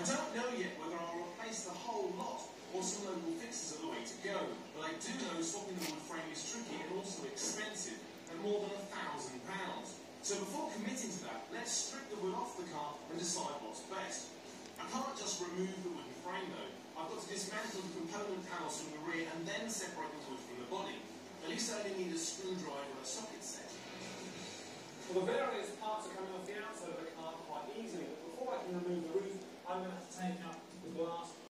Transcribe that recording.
I don't know yet whether I'll replace the whole lot or some local fixes are the way to go, but I do know swapping the wood frame is tricky and also expensive, at more than £1,000. So before committing to that, let's strip the wood off the car and decide what's best. I can't just remove the wooden frame though. I've got to dismantle the component panels from the rear and then separate the wood from the body. At least I only need a screwdriver and a socket set. Well, the various parts are coming off the outside of the car quite easily, but before I can remove the roof, I'm going to have to take out the glass